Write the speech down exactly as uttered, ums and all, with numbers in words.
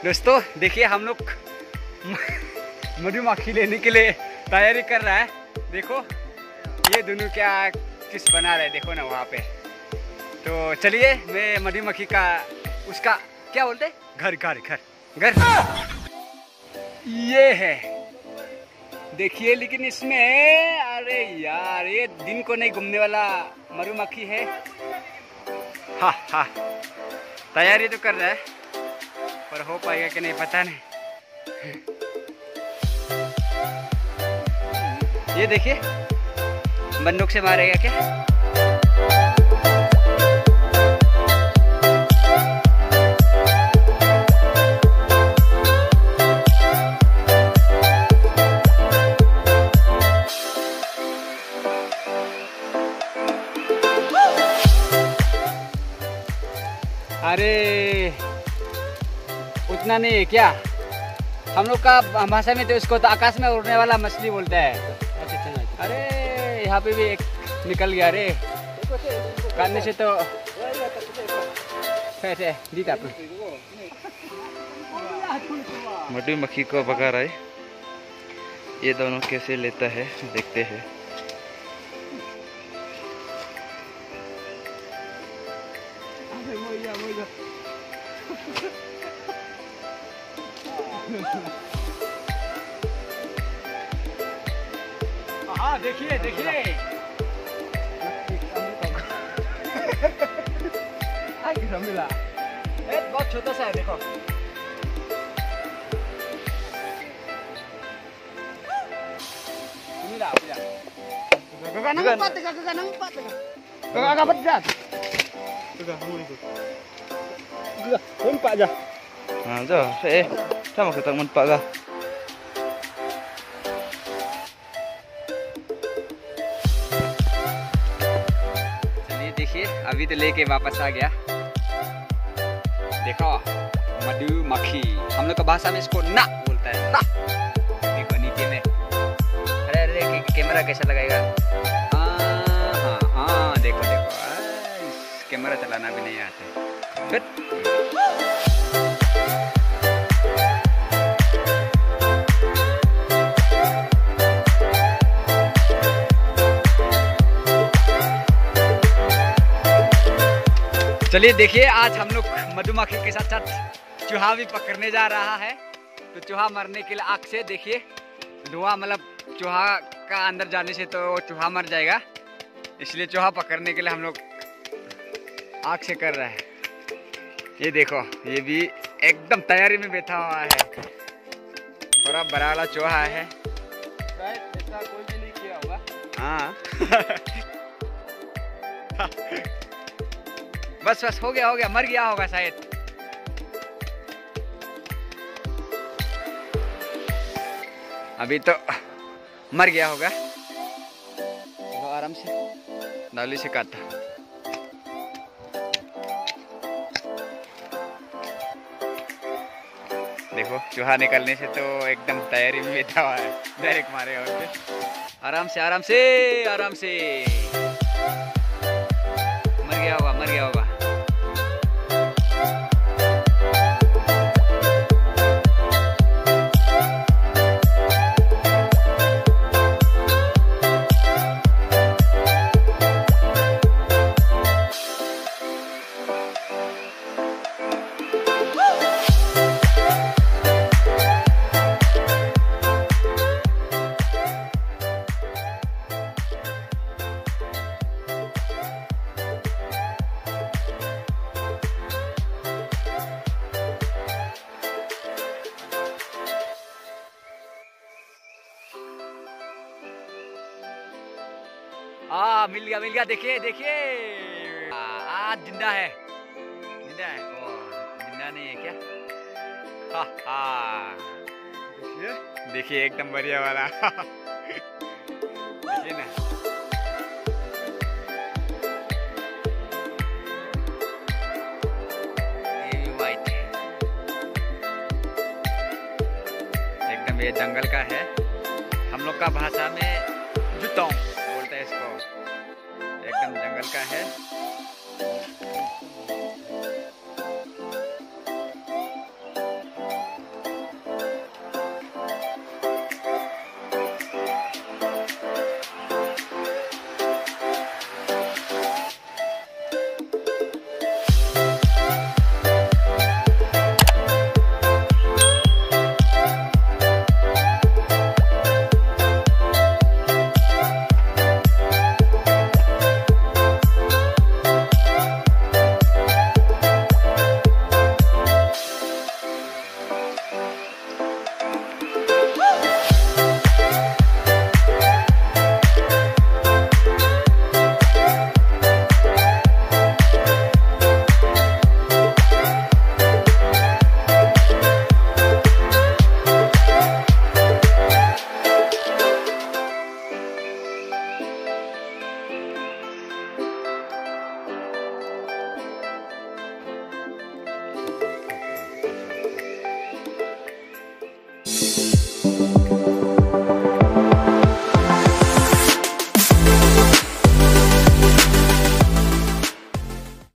दोस्तों देखिए हम लोग मधुमक्खी लेने के लिए तैयारी कर रहा है। देखो ये दोनों क्या किस बना रहे हैं, देखो ना वहाँ पे। तो चलिए मैं मधुमक्खी का उसका क्या बोलते हैं, घर घर घर घर ये है देखिए। लेकिन इसमें अरे यार ये दिन को नहीं घूमने वाला मधुमक्खी है। हाँ हाँ तैयारी तो कर रहा है पर हो पाएगा कि नहीं पता नहीं। ये देखिए बंदूक से मारेगा क्या। अरे उतना नहीं है क्या, हम लोग का भाषा में तो इसको तो आकाश में उड़ने वाला मछली बोलता है। अरे यहाँ पे भी एक निकल गया रे काटने से तो जीता। मधुमक्खी को भगा रहा है, ये दोनों कैसे लेता है देखते हैं। हाँ देखिए देखिए मिला, बहुत छोटा सा है देखो। मिला kakak nampak kakak kakak nampak kakak kakak berat kakak kamu ikut kakak nampak aja. Nah jauh saya sama kita nampak kah. चलिए देखिए अभी तो लेके वापस आ गया। देखो मधुमक्खी हम लोग का भाषा में इसको ना बोलता है ना। देखो नीचे में अरे अरे कैमरा कैसा लगाएगा। हाँ हाँ देखो देखो इस कैमरा चलाना भी नहीं आता है। चलिए देखिए आज हम लोग मधुमक्खी के साथ साथ चूहा भी पकड़ने जा रहा है। तो चूहा मरने के लिए आग से देखिए धुआं, मतलब चूहा का अंदर जाने से तो चूहा मर जाएगा, इसलिए चूहा पकड़ने के लिए हम लोग आग से कर रहे हैं। ये देखो ये भी एकदम तैयारी में बैठा हुआ है, थोड़ा बड़ा वाला चूहा है। ऐसा कोई भी नहीं किया होगा। हाँ बस बस हो गया हो गया, मर गया होगा शायद। अभी तो मर गया होगा। तो आराम से नाली से काटा। देखो चूहा निकलने से तो एकदम तैयारी में बैठा हुआ है, डायरेक्ट मारेगा उसे। आराम से आराम से आराम से मर गया होगा मर गया होगा। आ मिल गया मिल गया, देखिए देखिए आज जिंदा है जिंदा है। ओ जिंदा नहीं है क्या। हा हा देखिए देखिए एकदम बढ़िया वाला देखिए ना। ये भी वाइट है एकदम, ये जंगल का है। हम लोग का भाषा में जुतों बोलते हैं इसको, एकदम जंगल का है।